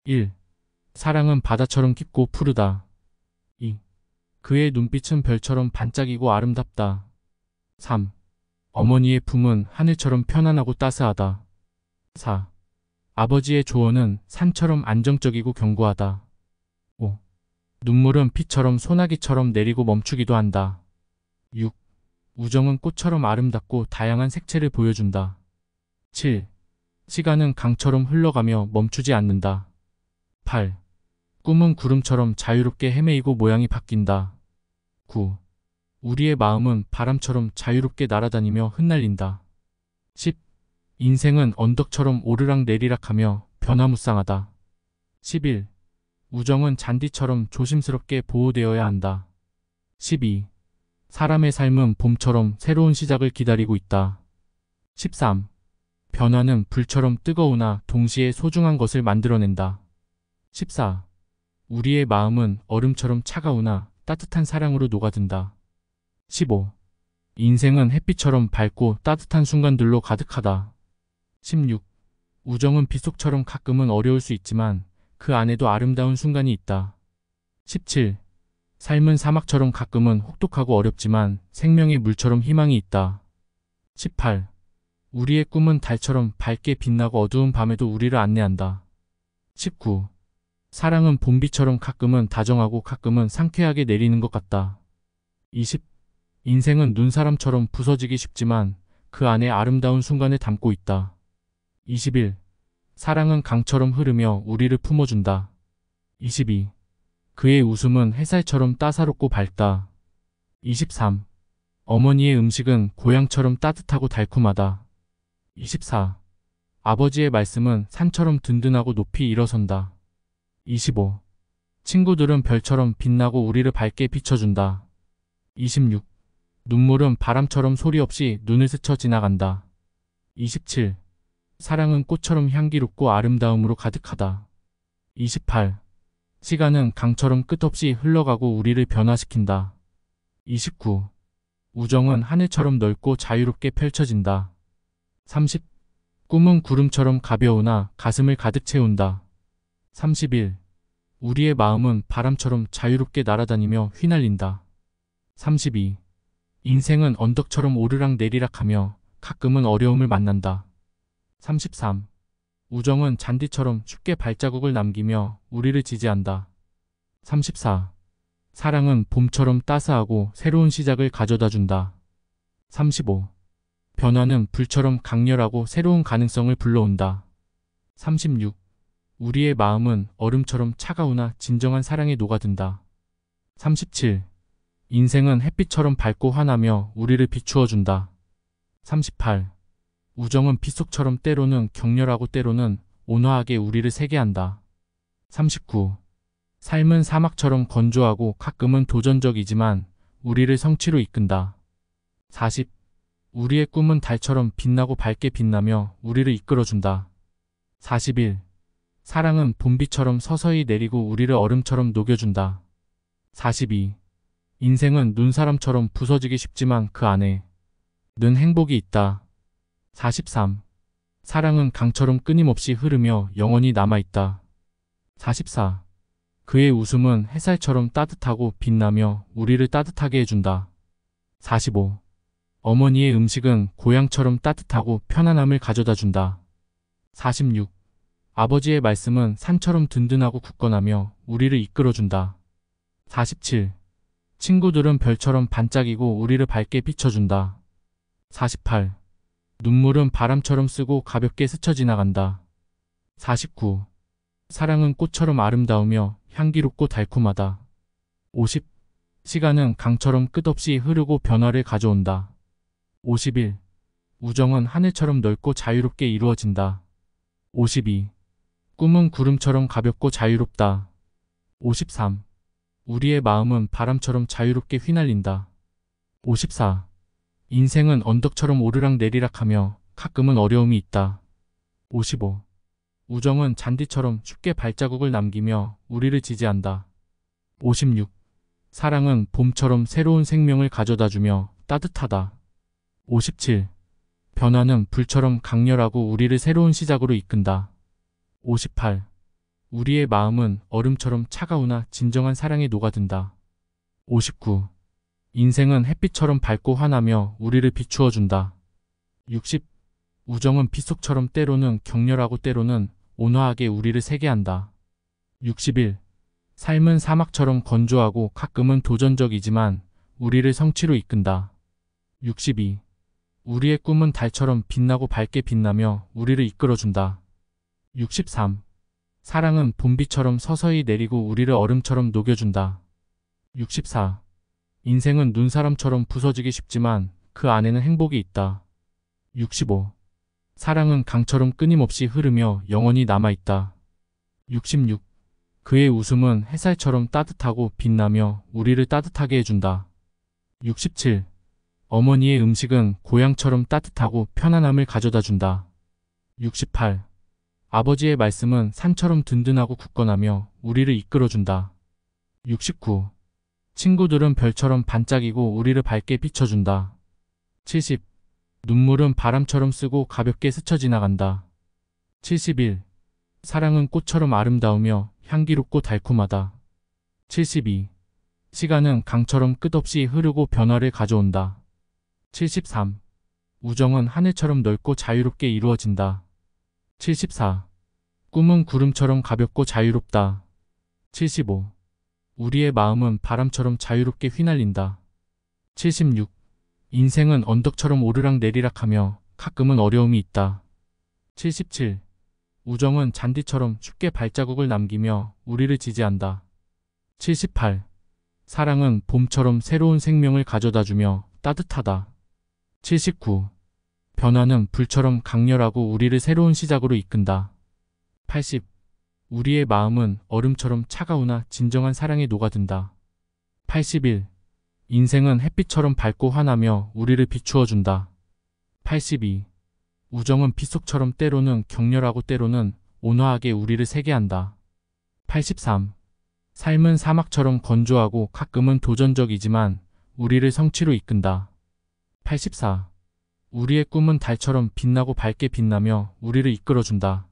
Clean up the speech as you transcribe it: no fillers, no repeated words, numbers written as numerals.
1. 사랑은 바다처럼 깊고 푸르다. 2. 그의 눈빛은 별처럼 반짝이고 아름답다. 3. 어머니의 품은 하늘처럼 편안하고 따스하다. 4. 아버지의 조언은 산처럼 안정적이고 견고하다. 5. 눈물은 피처럼 소나기처럼 내리고 멈추기도 한다. 6. 우정은 꽃처럼 아름답고 다양한 색채를 보여준다. 7. 시간은 강처럼 흘러가며 멈추지 않는다. 8. 꿈은 구름처럼 자유롭게 헤매이고 모양이 바뀐다. 9. 우리의 마음은 바람처럼 자유롭게 날아다니며 흩날린다. 10. 인생은 언덕처럼 오르락내리락하며 변화무쌍하다. 11. 우정은 잔디처럼 조심스럽게 보호되어야 한다. 12. 사람의 삶은 봄처럼 새로운 시작을 기다리고 있다. 13. 변화는 불처럼 뜨거우나 동시에 소중한 것을 만들어낸다. 14. 우리의 마음은 얼음처럼 차가우나 따뜻한 사랑으로 녹아든다. 15. 인생은 햇빛처럼 밝고 따뜻한 순간들로 가득하다. 16. 우정은 빗속처럼 가끔은 어려울 수 있지만 그 안에도 아름다운 순간이 있다. 17. 삶은 사막처럼 가끔은 혹독하고 어렵지만 생명의 물처럼 희망이 있다. 18. 우리의 꿈은 달처럼 밝게 빛나고 어두운 밤에도 우리를 안내한다. 19. 사랑은 봄비처럼 가끔은 다정하고 가끔은 상쾌하게 내리는 것 같다. 20. 인생은 눈사람처럼 부서지기 쉽지만 그 안에 아름다운 순간을 담고 있다. 21. 사랑은 강처럼 흐르며 우리를 품어준다. 22. 그의 웃음은 햇살처럼 따사롭고 밝다. 23. 어머니의 음식은 고향처럼 따뜻하고 달콤하다. 24. 아버지의 말씀은 산처럼 든든하고 높이 일어선다. 25. 친구들은 별처럼 빛나고 우리를 밝게 비춰준다. 26. 눈물은 바람처럼 소리 없이 눈을 스쳐 지나간다. 27. 사랑은 꽃처럼 향기롭고 아름다움으로 가득하다. 28. 시간은 강처럼 끝없이 흘러가고 우리를 변화시킨다. 29. 우정은 하늘처럼 넓고 자유롭게 펼쳐진다. 30. 꿈은 구름처럼 가벼우나 가슴을 가득 채운다. 31. 우리의 마음은 바람처럼 자유롭게 날아다니며 휘날린다. 32. 인생은 언덕처럼 오르락내리락하며 가끔은 어려움을 만난다. 33. 우정은 잔디처럼 쉽게 발자국을 남기며 우리를 지지한다. 34. 사랑은 봄처럼 따스하고 새로운 시작을 가져다준다. 35. 변화는 불처럼 강렬하고 새로운 가능성을 불러온다. 36. 우리의 마음은 얼음처럼 차가우나 진정한 사랑에 녹아든다. 37. 인생은 햇빛처럼 밝고 환하며 우리를 비추어준다. 38. 우정은 빗속처럼 때로는 격렬하고 때로는 온화하게 우리를 세게 한다. 39. 삶은 사막처럼 건조하고 가끔은 도전적이지만 우리를 성취로 이끈다. 40. 우리의 꿈은 달처럼 빛나고 밝게 빛나며 우리를 이끌어준다. 41. 사랑은 봄비처럼 서서히 내리고 우리를 얼음처럼 녹여준다. 42. 인생은 눈사람처럼 부서지기 쉽지만 그 안에 는 행복이 있다. 43. 사랑은 강처럼 끊임없이 흐르며 영원히 남아있다. 44. 그의 웃음은 햇살처럼 따뜻하고 빛나며 우리를 따뜻하게 해준다. 45. 어머니의 음식은 고향처럼 따뜻하고 편안함을 가져다준다. 46. 아버지의 말씀은 산처럼 든든하고 굳건하며 우리를 이끌어준다. 47. 친구들은 별처럼 반짝이고 우리를 밝게 비춰준다. 48. 눈물은 바람처럼 쓰고 가볍게 스쳐 지나간다. 49. 사랑은 꽃처럼 아름다우며 향기롭고 달콤하다. 50. 시간은 강처럼 끝없이 흐르고 변화를 가져온다. 51. 우정은 하늘처럼 넓고 자유롭게 이루어진다. 52. 꿈은 구름처럼 가볍고 자유롭다. 53. 우리의 마음은 바람처럼 자유롭게 휘날린다. 54. 인생은 언덕처럼 오르락내리락하며 가끔은 어려움이 있다. 55. 우정은 잔디처럼 쉽게 발자국을 남기며 우리를 지지한다. 56. 사랑은 봄처럼 새로운 생명을 가져다주며 따뜻하다. 57. 변화는 불처럼 강렬하고 우리를 새로운 시작으로 이끈다. 58. 우리의 마음은 얼음처럼 차가우나 진정한 사랑에 녹아든다. 59. 인생은 햇빛처럼 밝고 환하며 우리를 비추어 준다. 60. 우정은 빗속처럼 때로는 격렬하고 때로는 온화하게 우리를 세게 한다. 61. 삶은 사막처럼 건조하고 가끔은 도전적이지만 우리를 성취로 이끈다. 62. 우리의 꿈은 달처럼 빛나고 밝게 빛나며 우리를 이끌어준다. 63. 사랑은 봄비처럼 서서히 내리고 우리를 얼음처럼 녹여준다. 64. 인생은 눈사람처럼 부서지기 쉽지만 그 안에는 행복이 있다. 65. 사랑은 강처럼 끊임없이 흐르며 영원히 남아있다. 66. 그의 웃음은 햇살처럼 따뜻하고 빛나며 우리를 따뜻하게 해준다. 67. 어머니의 음식은 고향처럼 따뜻하고 편안함을 가져다 준다. 68. 아버지의 말씀은 산처럼 든든하고 굳건하며 우리를 이끌어준다. 69. 친구들은 별처럼 반짝이고 우리를 밝게 비춰준다. 70. 눈물은 바람처럼 쓰고 가볍게 스쳐 지나간다. 71. 사랑은 꽃처럼 아름다우며 향기롭고 달콤하다. 72. 시간은 강처럼 끝없이 흐르고 변화를 가져온다. 73. 우정은 하늘처럼 넓고 자유롭게 이루어진다. 74. 꿈은 구름처럼 가볍고 자유롭다. 75. 우리의 마음은 바람처럼 자유롭게 휘날린다. 76. 인생은 언덕처럼 오르락내리락하며 가끔은 어려움이 있다. 77. 우정은 잔디처럼 쉽게 발자국을 남기며 우리를 지지한다. 78. 사랑은 봄처럼 새로운 생명을 가져다주며 따뜻하다. 79. 변화는 불처럼 강렬하고 우리를 새로운 시작으로 이끈다. 80. 우리의 마음은 얼음처럼 차가우나 진정한 사랑에 녹아든다. 81. 인생은 햇빛처럼 밝고 환하며 우리를 비추어 준다. 82. 우정은 빗속처럼 때로는 격렬하고 때로는 온화하게 우리를 세게 한다. 83. 삶은 사막처럼 건조하고 가끔은 도전적이지만 우리를 성취로 이끈다. 84. 우리의 꿈은 달처럼 빛나고 밝게 빛나며 우리를 이끌어준다.